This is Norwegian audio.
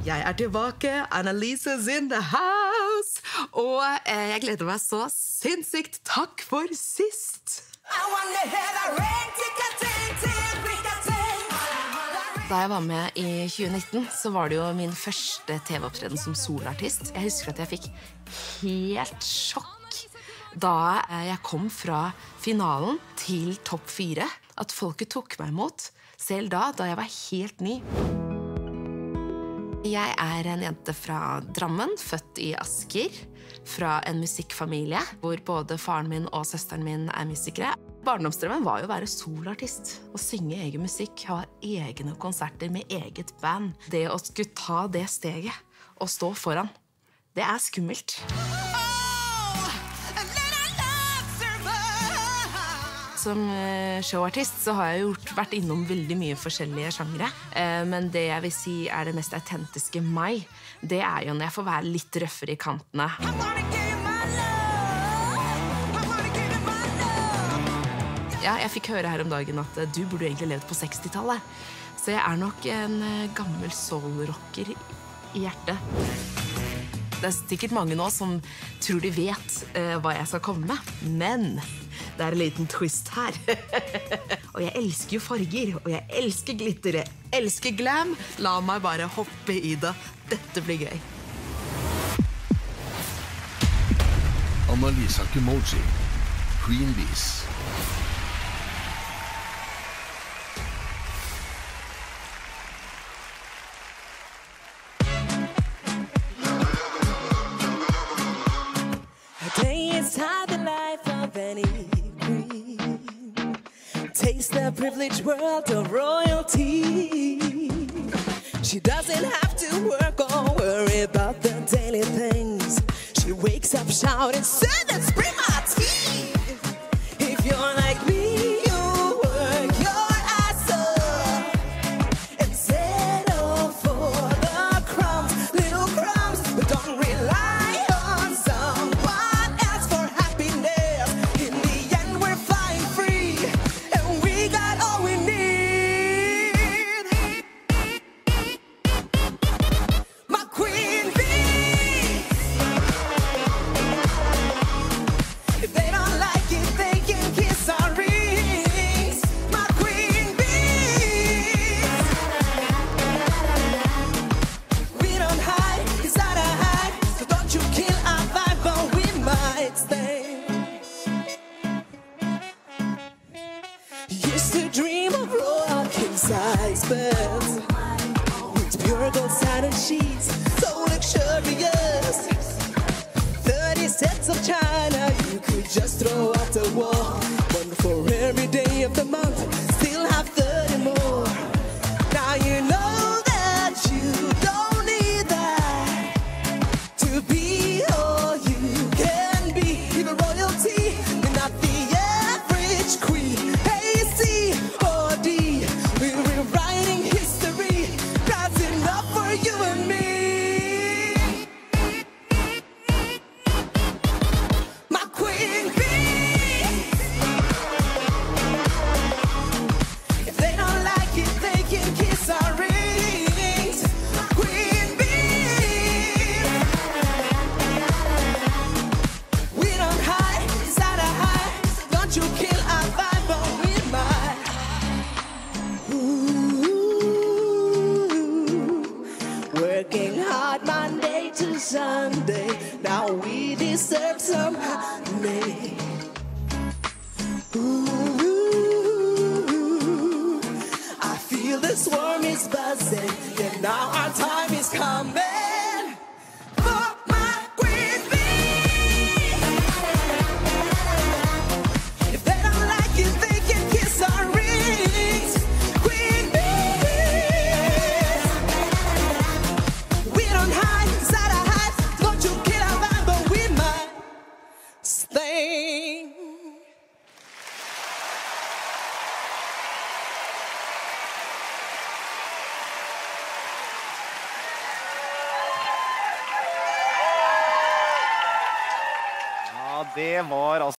Jeg tilbake, Annalise's in the house, og jeg gleder meg så sinnssykt. Takk for sist! Da jeg var med i 2019, så var det jo min første TV-opptreden som solartist. Jeg husker at jeg fikk helt sjokk da jeg kom fra finalen til topp 4. At folket tok meg imot, selv da jeg var helt ny. Jeg er en jente fra Drammen, født i Asker, fra en musikkfamilie, hvor både faren min og søsteren min er musikere. Barndomsdrømmen var jo å være solartist, og synge egen musikk, ha egne konserter med eget band. Det å skulle ta det steget og stå foran, det er skummelt. Som showartist så har jeg vært innom veldig mye forskjellige sjangre, men det jeg vil si er det mest autentiske meg, det er jo når jeg får være litt røffere i kantene. Ja, jeg fikk høre her om dagen at du burde egentlig levd på 60-tallet. Så jeg er nok en gammel soul-rocker i hjertet. Det er sikkert mange nå som tror de vet hva jeg skal komme med. Men det er en liten twist her. Og jeg elsker jo farger, og jeg elsker glitter, jeg elsker glam. La meg bare hoppe i det. Dette blir gøy. Kumoji, Queen Bees. Taste the privileged world of royalty. She doesn't have to work or worry about the daily things. She wakes up shouting, "Servants, bring my tea!" If you're like me, you work your ass off and settle for the crumbs, little crumbs, but don't rely on someone else for happiness. In the end, we're flying free, and we got all we need. My queen bee. If they don't like it, they can kiss our rings. My queen bee. We don't hide, it's not a hide. So don't you kill our vibe, but we might stay. Used to dream of royal king-size beds with pure gold satin sheets, so luxurious. 30 sets of china you could just throw out the wall. One for every day of the month, still have 30 more. Now you know that you don't need that to be all you can be. Even royalty, you're not the average queen. Hey, C or D, we're rewriting history. That's enough for you and me. My queen bee. If they don't like it, they can kiss our rings. Queen bee. We don't hide, it's not a hide. Don't you kill our vibe, but we might. Ooh, working hard Monday to Sunday. Now we deserve some honey. Ooh, I feel the swarm is buzzing, and now our time is coming for my queen bee. If they don't like it, they can kiss our rings. Queen bee. We don't hide, it's not a hide. Don't you kill our vibe, but we might stay. Ja, det var altså